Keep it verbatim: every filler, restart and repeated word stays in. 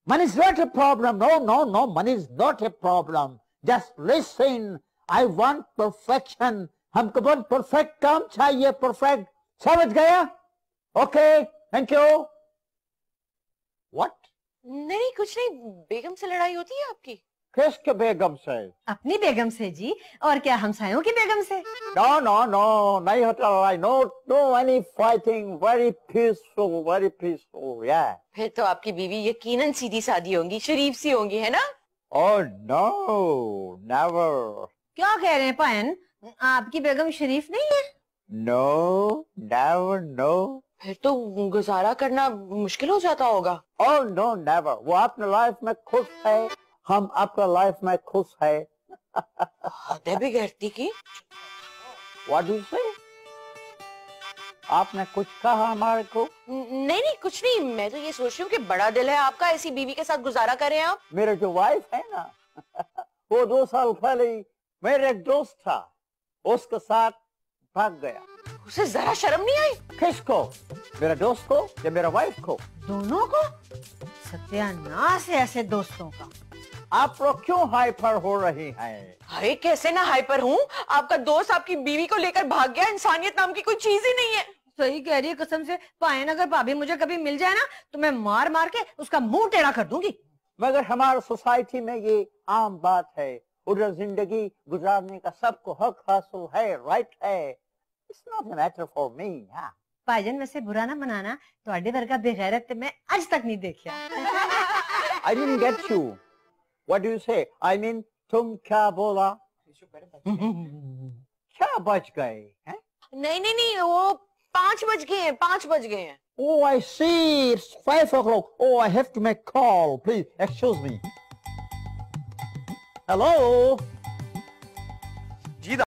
Money is not a problem. No, no, no. Money is not a problem. Just listen. I want perfection. हमको बहुत perfect काम चाहिए. Perfect. समझ गया? Okay. Thank you. What? नहीं कुछ नहीं. बेगम से लड़ाई होती है आपकी? किसके बेगम से? अपनी बेगम से जी. और क्या हमसायों की बेगम से? No, no, no. नहीं होता लड़ाई. No, no any fighting. Very peaceful. Very peaceful. Yeah. फिर तो आपकी बीवी यकीनन सीधी सादी होंगी, शरीफ सी होंगी, है ना? Oh no, never. क्या कह रहे हैं पायन? आपकी बेगम शरीफ नहीं है? No, never, no. फिर तो गुजारा करना मुश्किल हो जाता होगा. Oh no, never. वो अपने लाइफ में खुश है, हम अपने लाइफ में खुश है. हद भी गिरती की. What do you say? आपने कुछ कहा हमारे को? नहीं नहीं कुछ नहीं. मैं तो ये सोच रही हूँ कि बड़ा दिल है आपका, ऐसी बीवी के साथ गुजारा करें आप. मेरे जो वाइफ है ना, वो दो साल पहले मेरे एक दोस्त था, उसके साथ भाग गया. उसे जरा शर्म नहीं आई? किसको? मेरे दोस्त को या मेरा वाइफ को? दोनों को. सत्यानाश है ऐसे दोस्तों का. आप लोग क्यों हाइपर हो रही हैं? अरे कैसे ना हाइपर हूँ. आपका दोस्त आपकी बीवी को लेकर भाग गया. इंसानियत नाम की कोई चीज ही नहीं है. सही कह रही है कसम से. पायन अगर भाभी मुझे कभी मिल जाए ना तो मैं मार मार के उसका मुंह टेढ़ा कर दूंगी. मगर हमारे सोसाइटी में ये आम बात है. उधर जिंदगी गुजारने का सबको हक हासिल है, राइट है. It's not a matter for me. हाँ. भाईजान वैसे बुरा ना मनाना, तो अड्डे वर्गा बेगैरत मैं आज तक नहीं देखा. I didn't get you. What do you say? I mean, तुम क्या बोला? क्या बच गए? हैं? नहीं नहीं नहीं वो पाँच बज गए हैं. पाँच बज गए हैं. Oh, I see. It's five o'clock. Oh, I have to make call. Please excuse me. Hello.